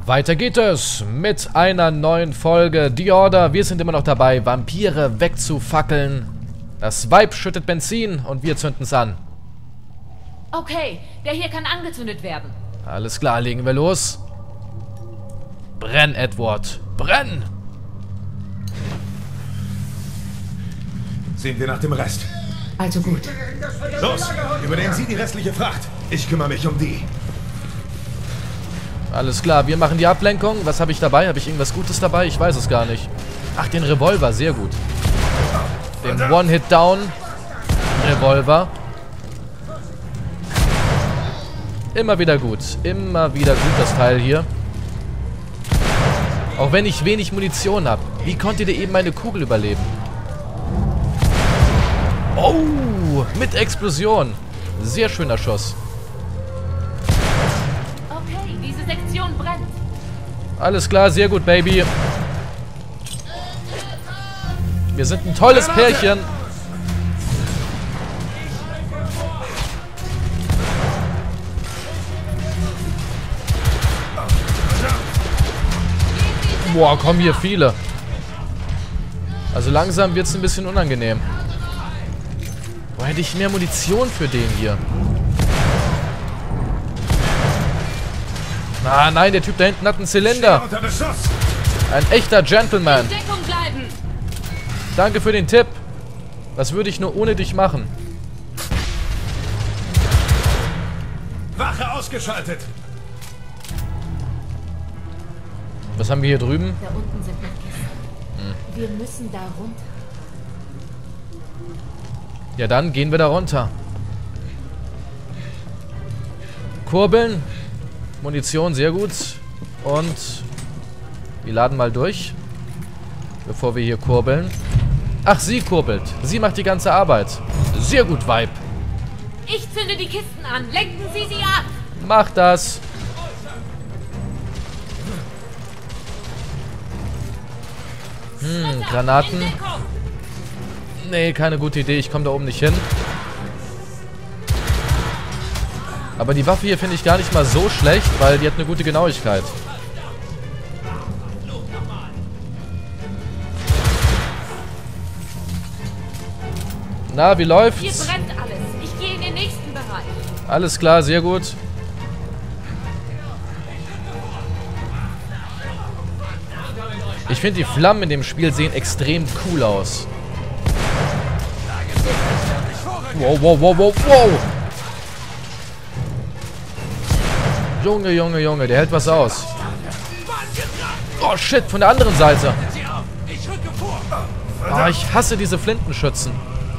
Weiter geht es mit einer neuen Folge The Order. Wir sind immer noch dabei, Vampire wegzufackeln. Das Weib schüttet Benzin und wir zünden es an. Okay, der hier kann angezündet werden. Alles klar, legen wir los. Brenn, Edward. Brenn! Sehen wir nach dem Rest. Also gut. Los, übernehmen Sie die restliche Fracht. Ich kümmere mich um die. Alles klar, wir machen die Ablenkung. Was habe ich dabei? Habe ich irgendwas Gutes dabei? Ich weiß es gar nicht. Ach, den Revolver, sehr gut. Den One-Hit-Down-Revolver. Immer wieder gut. Immer wieder gut, das Teil hier. Auch wenn ich wenig Munition habe. Wie konnte der eben meine Kugel überleben? Oh, mit Explosion. Sehr schöner Schuss. Okay, diese Sektion brennt. Alles klar, sehr gut, Baby. Wir sind ein tolles Pärchen. Boah, kommen hier viele. Also langsam wird es ein bisschen unangenehm. Wo hätte ich mehr Munition für den hier? Ah, nein, der Typ da hinten hat einen Zylinder. Ein echter Gentleman. In Deckung bleiben. Danke für den Tipp. Was würde ich nur ohne dich machen? Wache ausgeschaltet. Was haben wir hier drüben? Da unten sind noch Kisten. Wir müssen da runter. Ja, dann gehen wir da runter. Kurbeln. Munition, sehr gut. Und wir laden mal durch, bevor wir hier kurbeln. Ach, sie kurbelt. Sie macht die ganze Arbeit. Sehr gut, Weib. Ich zünde die Kisten an. Lenken Sie sie ab. Mach das. Granaten. In Deckung. Nee, keine gute Idee. Ich komme da oben nicht hin. Aber die Waffe hier finde ich gar nicht mal so schlecht, weil die hat eine gute Genauigkeit. Na, wie läuft's? Hier brennt alles. Ich gehe in den nächsten Bereich. Alles klar, sehr gut. Ich finde, die Flammen in dem Spiel sehen extrem cool aus. Wow, wow, wow, wow, wow. Junge, Junge, Junge, der hält was aus. Oh, shit, von der anderen Seite. Oh, ich hasse diese Flintenschützen.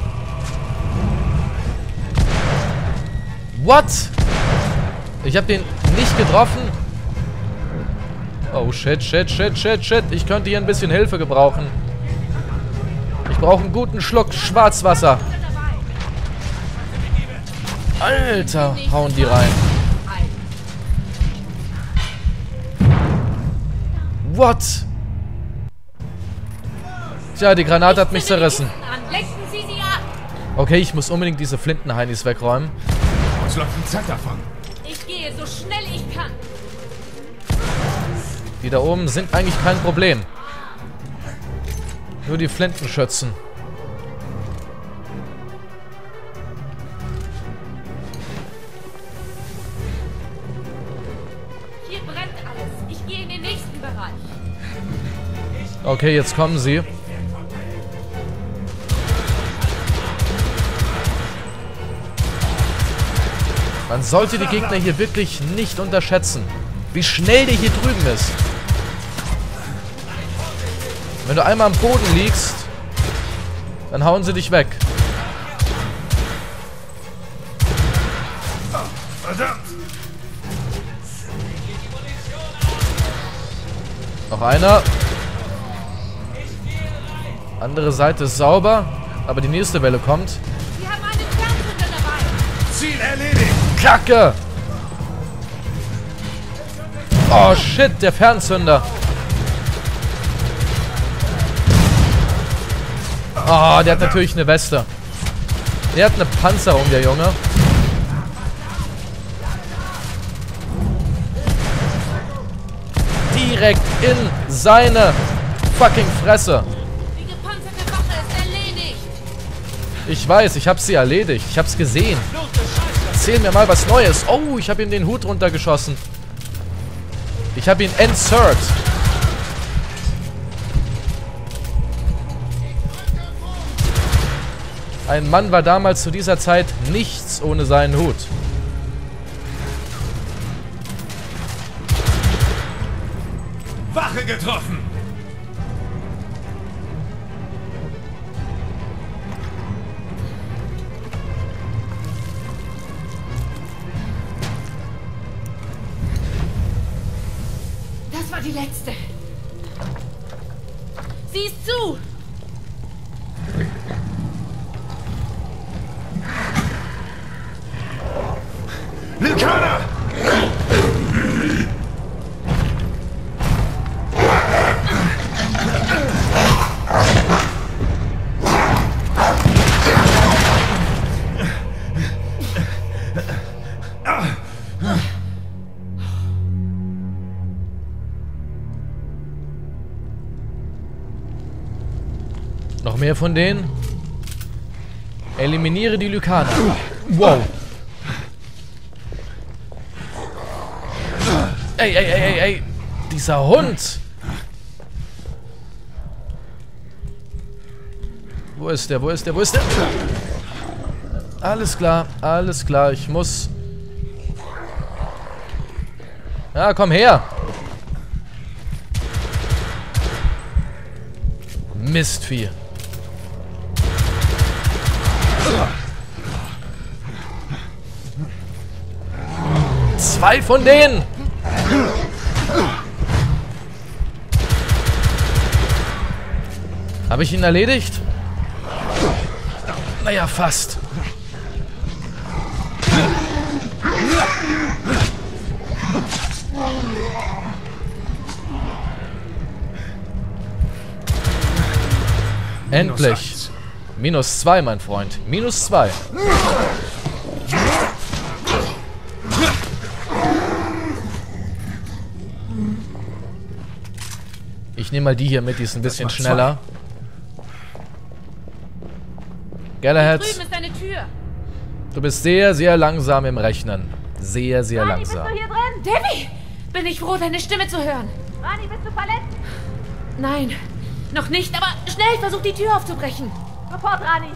What? Ich habe den nicht getroffen. Oh, shit, shit, shit, shit, shit. Ich könnte hier ein bisschen Hilfe gebrauchen. Ich brauche einen guten Schluck Schwarzwasser. Alter, hauen die rein. What? Tja, die Granate hat mich zerrissen. Lenken Sie sie ab. Okay, ich muss unbedingt diese Flintenheinis wegräumen. Uns läuft ein Zeit davon. Ich gehe so schnell ich kann. Die da oben sind eigentlich kein Problem. Nur die Flintenschützen. Hier brennt alles. Ich gehe in den nächsten Bereich. Okay, jetzt kommen sie. Man sollte die Gegner hier wirklich nicht unterschätzen. Wie schnell der hier drüben ist. Wenn du einmal am Boden liegst, dann hauen sie dich weg. Verdammt! Noch einer. Andere Seite ist sauber, aber die nächste Welle kommt. Wir haben einen Fernzünder dabei. Ziel erledigt! Kacke! Oh shit, der Fernzünder. Oh, der hat natürlich eine Weste. Der hat eine Panzerung, der Junge. direkt in seine fucking Fresse. Die gepanzerte Wache ist erledigt. Ich weiß, ich habe sie erledigt. Ich habe es gesehen. Erzähl mir mal was Neues. Oh, ich habe ihm den Hut runtergeschossen. Ich habe ihn entzerrt. Ein Mann war damals zu dieser Zeit nichts ohne seinen Hut. Wache getroffen! Das war die letzte. Siehst zu! Lykana! Noch mehr von denen? Eliminiere die Lykaner. Wow. Ey, ey, ey, ey, ey. Dieser Hund. Wo ist der? Wo ist der? Wo ist der? Alles klar, alles klar. Ich muss... Ja, komm her. Mistvieh. Zwei von denen. Habe ich ihn erledigt? Naja, fast. Endlich. -2, mein Freund. -2. Ich nehme mal die hier mit, die ist ein bisschen schneller. Galahad, Drüben ist eine Tür. du bist sehr, sehr langsam im Rechnen. Sehr, sehr langsam. Bist du hier drin? Debbie! Bin ich froh, deine Stimme zu hören. Rani, bist du verletzt? Nein, noch nicht, aber schnell, versuch die Tür aufzubrechen. Sofort, Rani.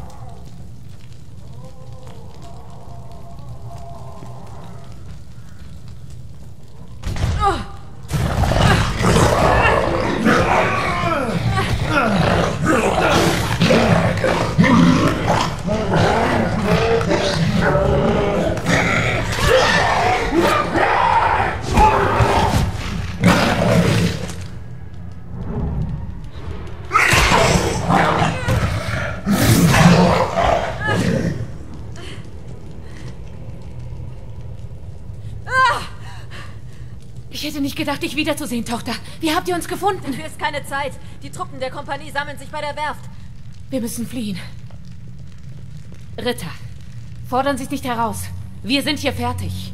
Ich hätte nicht gedacht, dich wiederzusehen, Tochter. Wie habt ihr uns gefunden? Dafür ist keine Zeit. Die Truppen der Kompanie sammeln sich bei der Werft. Wir müssen fliehen. Ritter, fordern Sie es nicht heraus. Wir sind hier fertig.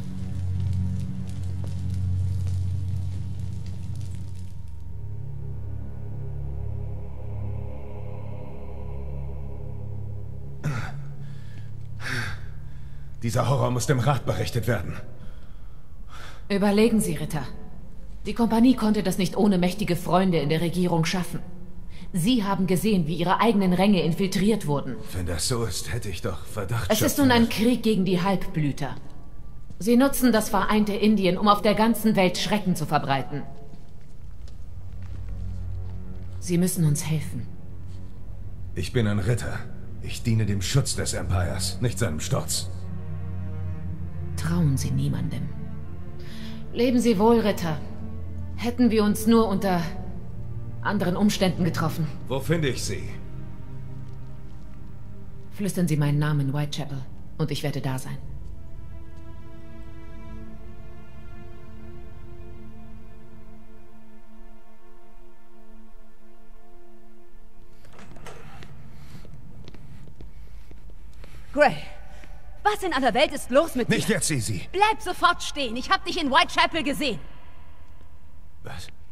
Dieser Horror muss dem Rat berichtet werden. Überlegen Sie, Ritter. Die Kompanie konnte das nicht ohne mächtige Freunde in der Regierung schaffen. Sie haben gesehen, wie ihre eigenen Ränge infiltriert wurden. Wenn das so ist, hätte ich doch Verdacht. Es ist nun ein Krieg gegen die Halbblüter. Sie nutzen das vereinte Indien, um auf der ganzen Welt Schrecken zu verbreiten. Sie müssen uns helfen. Ich bin ein Ritter. Ich diene dem Schutz des Empires, nicht seinem Sturz. Trauen Sie niemandem. Leben Sie wohl, Ritter. Hätten wir uns nur unter anderen Umständen getroffen. Wo finde ich Sie? Flüstern Sie meinen Namen in Whitechapel und ich werde da sein. Gray, was in aller Welt ist los mit dir? Nicht jetzt, Easy. Bleib sofort stehen. Ich hab dich in Whitechapel gesehen. Was?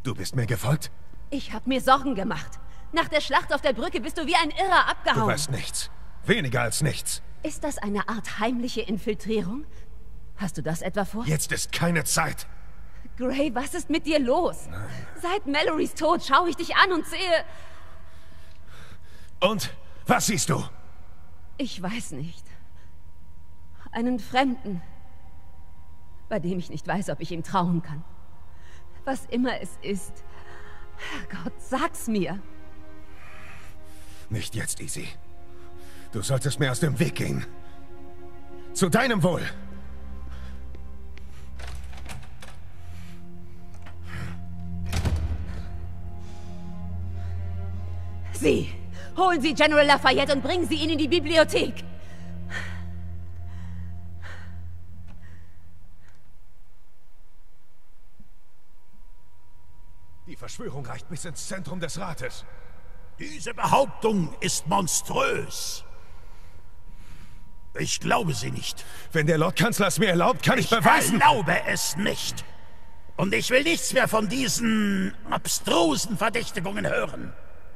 Du bist mir gefolgt? Ich habe mir Sorgen gemacht. Nach der Schlacht auf der Brücke bist du wie ein Irrer abgehauen. Du weißt nichts. Weniger als nichts. Ist das eine Art heimliche Infiltrierung? Hast du das etwa vor? Jetzt ist keine Zeit. Gray, was ist mit dir los? Nein. Seit Mallorys Tod schaue ich dich an und sehe... Und? Was siehst du? Ich weiß nicht. Einen Fremden, bei dem ich nicht weiß, ob ich ihm trauen kann. Was immer es ist. Herrgott, sag's mir. Nicht jetzt, Easy. Du solltest mir aus dem Weg gehen. Zu deinem Wohl. Sie! Holen Sie General Lafayette und bringen Sie ihn in die Bibliothek! Die Verschwörung reicht bis ins Zentrum des Rates. Diese Behauptung ist monströs. Ich glaube sie nicht. Wenn der Lordkanzler es mir erlaubt, kann ich beweisen... Ich erlaube es nicht. Und ich will nichts mehr von diesen abstrusen Verdächtigungen hören.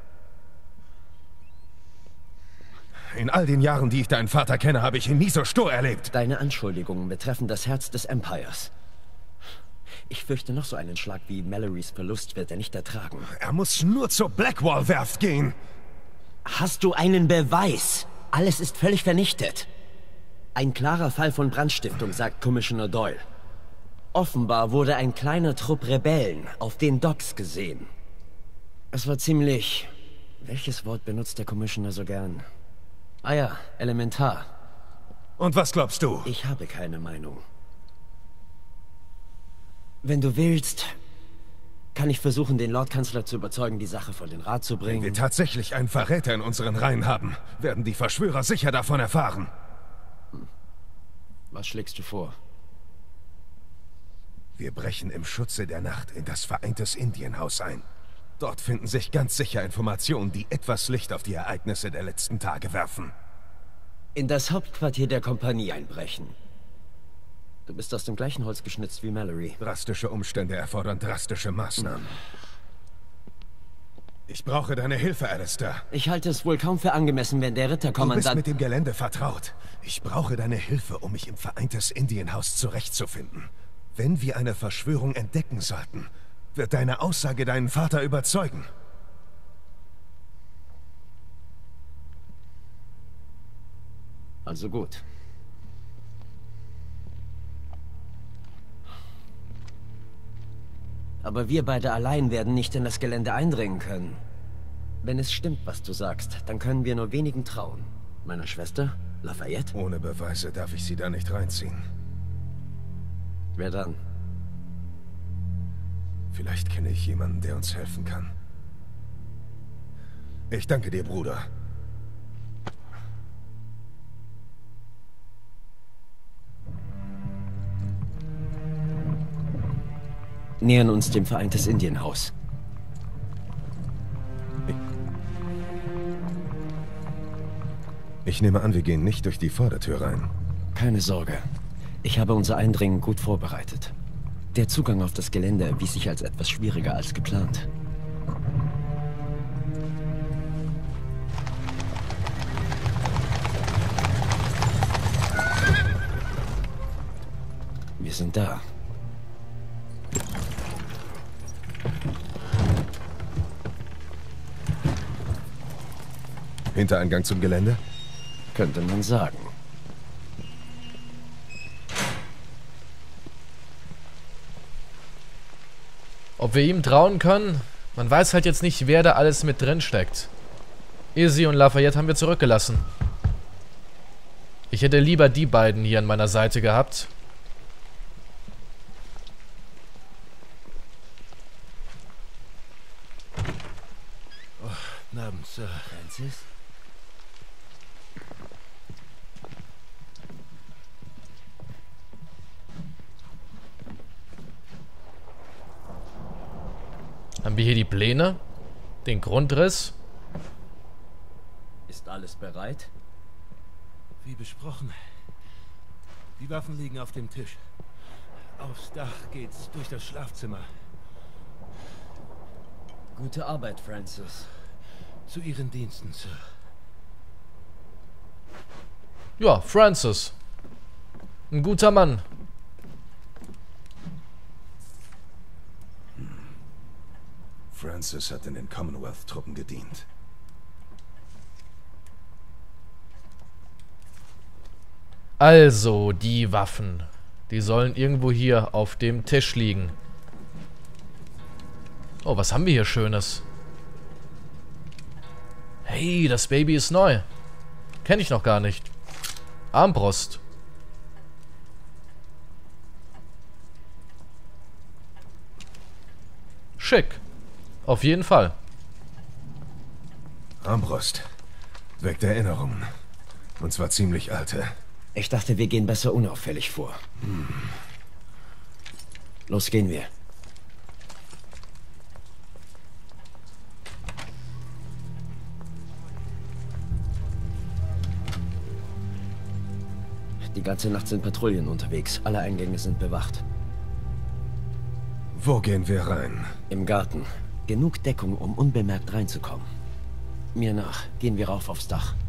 In all den Jahren, die ich deinen Vater kenne, habe ich ihn nie so stur erlebt. Deine Anschuldigungen betreffen das Herz des Empires. Ich fürchte, noch so einen Schlag wie Mallorys Verlust wird er nicht ertragen. Er muss nur zur Blackwall-Werft gehen. Hast du einen Beweis? Alles ist völlig vernichtet. Ein klarer Fall von Brandstiftung, sagt Commissioner Doyle. Offenbar wurde ein kleiner Trupp Rebellen auf den Docks gesehen. Es war ziemlich... Welches Wort benutzt der Commissioner so gern? Ah ja, elementar. Und was glaubst du? Ich habe keine Meinung. Wenn du willst, kann ich versuchen, den Lordkanzler zu überzeugen, die Sache vor den Rat zu bringen. Wenn wir tatsächlich einen Verräter in unseren Reihen haben, werden die Verschwörer sicher davon erfahren. Was schlägst du vor? Wir brechen im Schutze der Nacht in das Vereintes Indienhaus ein. Dort finden sich ganz sicher Informationen, die etwas Licht auf die Ereignisse der letzten Tage werfen. In das Hauptquartier der Kompanie einbrechen. Du bist aus dem gleichen Holz geschnitzt wie Mallory. Drastische Umstände erfordern drastische Maßnahmen. Ich brauche deine Hilfe, Alistair. Ich halte es wohl kaum für angemessen, wenn der Ritterkommandant... Du bist mit dem Gelände vertraut. Ich brauche deine Hilfe, um mich im Vereintes Indienhaus zurechtzufinden. Wenn wir eine Verschwörung entdecken sollten, wird deine Aussage deinen Vater überzeugen. Also gut. Aber wir beide allein werden nicht in das Gelände eindringen können. Wenn es stimmt, was du sagst, dann können wir nur wenigen trauen. Meiner Schwester? Lafayette? Ohne Beweise darf ich sie da nicht reinziehen. Wer dann? Vielleicht kenne ich jemanden, der uns helfen kann. Ich danke dir, Bruder. Nähern uns dem Vereintes Indienhaus. Ich nehme an, wir gehen nicht durch die Vordertür rein. Keine Sorge. Ich habe unser Eindringen gut vorbereitet. Der Zugang auf das Gelände erwies sich als etwas schwieriger als geplant. Wir sind da. Hintereingang zum Gelände? Könnte man sagen. Ob wir ihm trauen können? Man weiß halt jetzt nicht, wer da alles mit drin steckt. Izzy und Lafayette haben wir zurückgelassen. Ich hätte lieber die beiden hier an meiner Seite gehabt. Guten Abend, Sir. Francis? Haben wir hier die Pläne? Den Grundriss? Ist alles bereit? Wie besprochen. Die Waffen liegen auf dem Tisch. Aufs Dach geht's durch das Schlafzimmer. Gute Arbeit, Francis. Zu Ihren Diensten, Sir. Ja, Francis. Ein guter Mann. Francis hat in den Commonwealth-Truppen gedient. Also, die Waffen. Die sollen irgendwo hier auf dem Tisch liegen. Oh, was haben wir hier Schönes? Hey, das Baby ist neu. Kenne ich noch gar nicht. Armbrust. Schick. Auf jeden Fall. Armbrust. Weckt Erinnerungen. Und zwar ziemlich alte. Ich dachte, wir gehen besser unauffällig vor. Los, gehen wir. Die ganze Nacht sind Patrouillen unterwegs. Alle Eingänge sind bewacht. Wo gehen wir rein? Im Garten. Genug Deckung, um unbemerkt reinzukommen. Mir nach. Gehen wir rauf aufs Dach.